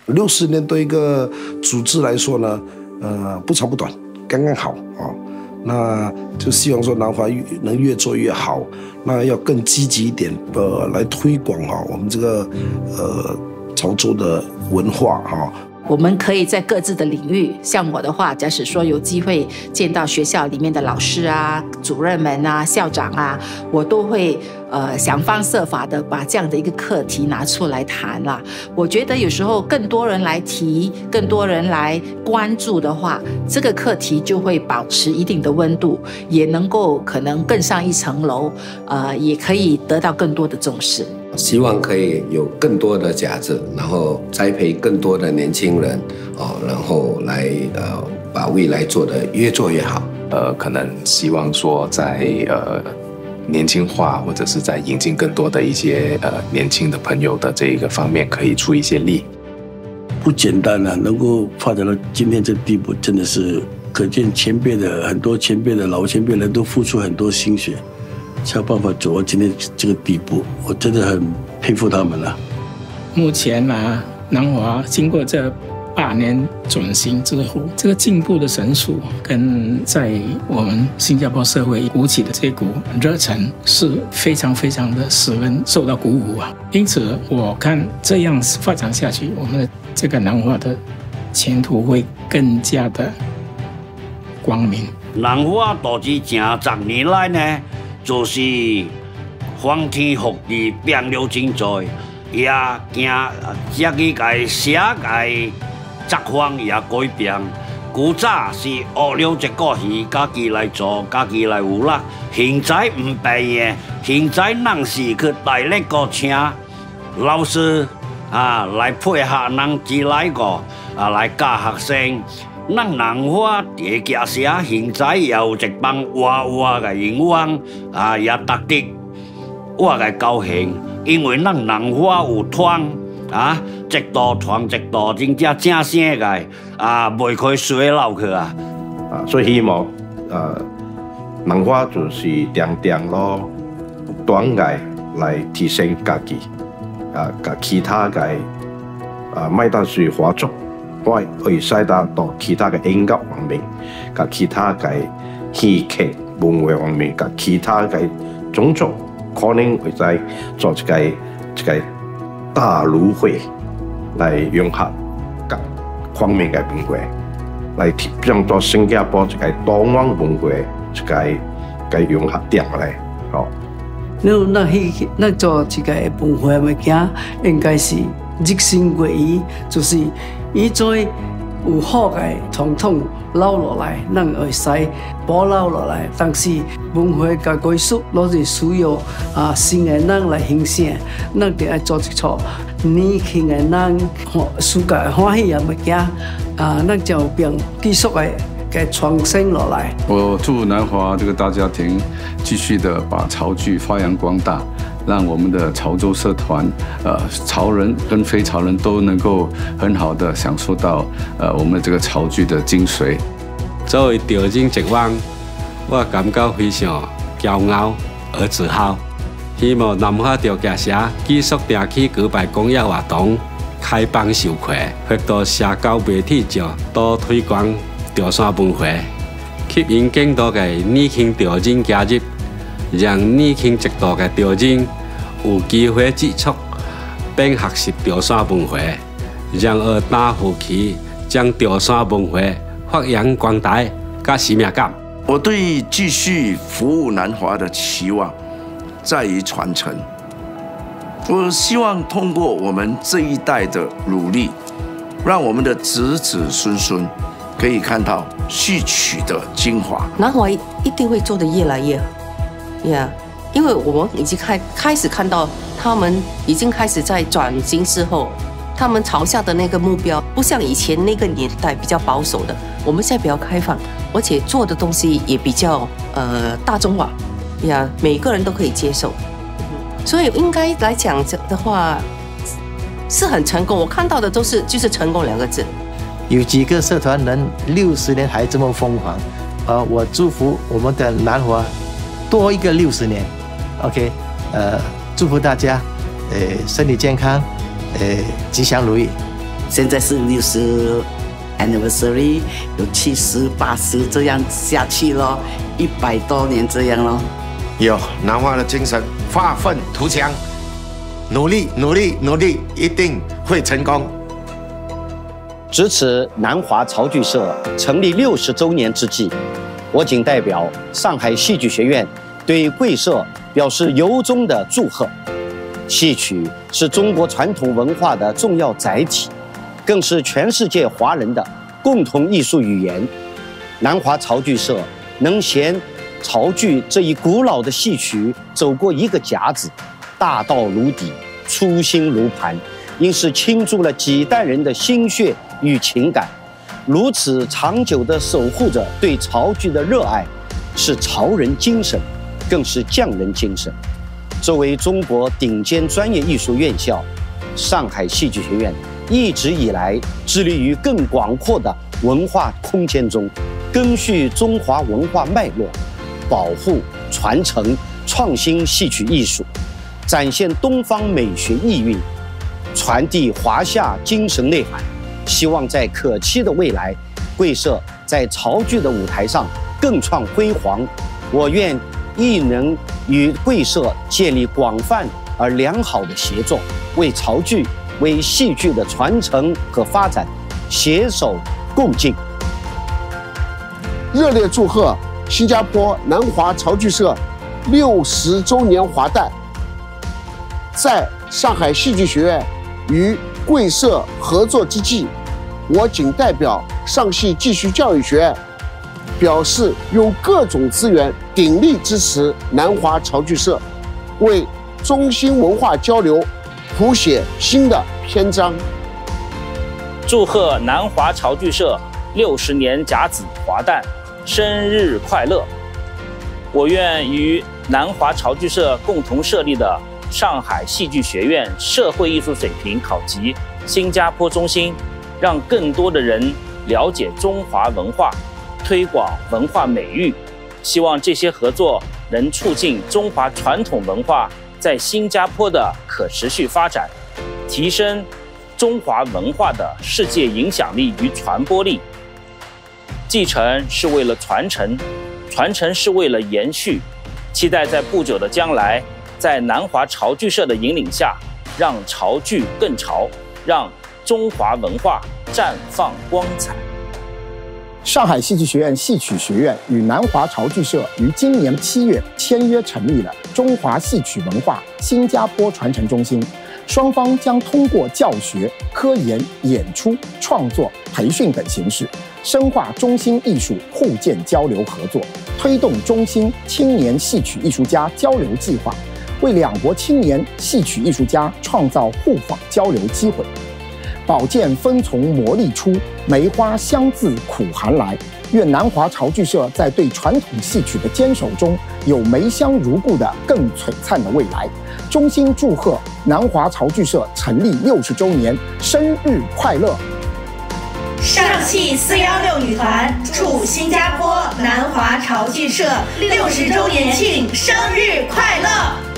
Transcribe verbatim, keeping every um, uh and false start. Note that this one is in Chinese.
六十年对一个组织来说呢，呃，不长不短，刚刚好啊、哦。那就希望说南华能越做越好，那要更积极一点，呃，来推广哈、哦、我们这个呃潮州的文化哈。哦我们可以在各自的领域，像我的话，假使说有机会见到学校里面的老师啊、主任们啊、校长啊，我都会呃想方设法的把这样的一个课题拿出来谈啦。我觉得有时候更多人来提，更多人来关注的话，这个课题就会保持一定的温度，也能够可能更上一层楼，呃，也可以得到更多的重视。 希望可以有更多的甲子，然后栽培更多的年轻人，哦，然后来呃把未来做得越做越好。 呃，可能希望说在呃年轻化或者是在引进更多的一些呃年轻的朋友的这一个方面，可以出一些力。 不简单啊，能够发展到今天这地步，真的是可见前辈的很多前辈的老前辈人都付出很多心血。才有办法走到今天这个地步，我真的很佩服他们了。 目前啊，南华经过这八年转型之后，这个进步的神速跟在我们新加坡社会鼓起的这股热忱是非常非常的使人受到鼓舞啊。因此，我看这样发展下去，我们的这个南华的前途会更加的光明。 南华投资这十年来呢，就是翻天覆地变了真多，也惊这个个社个作风也改变。古早是学了一个戏，家己来做，家己来有啦。现在唔变嘅，现在人是去带那个请老师啊来配合人自来个啊来教学生。咱南华地家社现在也有一帮活活嘅员工啊，也值得我嘅高兴，因为咱南华有团啊，一道团一道，真正正声嘅啊，袂可以衰落去啊！ 啊，所以希望啊，南华就是定定咯，短嘅来提升家己啊，甲其他嘅啊，卖单是合作。我可以使到到其他嘅音樂方面，甲其他嘅戲劇文化方面，甲其他嘅種族，可能會在做一個一個大蘆薈來融合各方面嘅文化，來讓到新加坡一個多元文化一個嘅融合點嚟，好。 那那戲那做一個文化物件，應該是日新月異，就是。伊做有好嘅傳統留落來，咱會使保留落來。但是文化嘅藝術，攞是需要啊新嘅人來欣賞，咱就要做一出年輕嘅人世界歡喜嘅物件啊，咱就變繼續嘅嘅傳承落來。 我祝南華這個大家庭繼續的把潮劇發揚光大。讓我們的潮州社團，呃，潮人跟非潮人都能夠很好的享受到，呃，我們這個潮劇的精髓。 作為潮人一員，我感覺非常驕傲而自豪。希望南華潮劇社繼續定期舉辦公益活動，開放授課，或到社交媒體上多推廣潮汕文化，吸引更多嘅年輕潮人加入。讓年輕一代嘅潮人有機會接觸並學習潮汕文化，讓二大夫妻將潮汕文化發揚光大，加使命感。 我對繼續服務南華的期望在於傳承。我希望通過我們這一代的努力，讓我們的子子孫孫可以看到戲曲的精華。 南華一定會做得越來越好。Yeah， 因為我們已經開開始看到，他們已經開始在轉型之後，他們朝下的那個目標，不像以前那個年代比較保守的，我們現在比較開放，而且做的東西也比較呃大眾化，呀，每個人都可以接受，所以應該來講的話，是很成功。我看到的都是就是成功兩個字。 有幾個社團能六十年還這麼瘋狂，呃，我祝福我們的南華。多一個六十年 ，OK， 呃，祝福大家，呃，身體健康，呃，吉祥如意。 现在是六十 anniversary， 有七十、八十这样下去咯，一百多年这样咯。 有南华的精神，发愤图强，努力努力努力，一定会成功。 值此南华曹剧社成立六十周年之际，我谨代表上海戏剧学院对贵社表示由衷的祝贺。戏曲是中国传统文化的重要载体，更是全世界华人的共同艺术语言。南华曹剧社能衔曹剧这一古老的戏曲走过一个甲子，大道如砥，初心如磐，应是倾注了几代人的心血与情感。如此长久地守护着对曹剧的热爱，是曹人精神，更是匠人精神。作为中国顶尖专业艺术院校，上海戏剧学院一直以来致力于更广阔的文化空间中赓续中华文化脉络，保护、传承、创新戏曲艺术，展现东方美学意蕴，传递华夏精神内涵。希望在可期的未来，贵社在曹剧的舞台上更创辉煌。我愿亦能与贵社建立广泛而良好的协作，为曹剧、为戏剧的传承和发展携手共进。 热烈祝贺新加坡南华曹剧社六十周年华诞！在上海戏剧学院与贵社合作之际，我谨代表上戏继续教育学院表示，用各种资源鼎力支持南华曹剧社，为中新文化交流谱写新的篇章。 祝贺南华曹剧社六十年甲子华诞，生日快乐！我愿与南华曹剧社共同设立的上海戏剧学院社会艺术水平考级新加坡中心，让更多的人了解中华文化，推广文化美育。希望这些合作能促进中华传统文化在新加坡的可持续发展，提升中华文化的世界影响力与传播力。继承是为了传承，传承是为了延续。期待在不久的将来，在南华曹剧社的引领下，让曹剧更潮，让中华文化绽放光彩。 上海戏剧学院戏曲学院与南华曹剧社于今年七月签约成立了中华戏曲文化新加坡传承中心，双方将通过教学、科研、演出、创作、培训等形式，深化中新艺术互鉴交流合作，推动中新青年戏曲艺术家交流计划，为两国青年戏曲艺术家创造互访交流机会。宝剑锋从磨砺出，梅花香自苦寒来。愿南华曹剧社在对传统戏曲的坚守中，有梅香如故的更璀璨的未来。衷心祝贺南华曹剧社成立六十周年，生日快乐！ 上戏四幺六女团祝新加坡南华曹剧社六十周年庆生日快乐！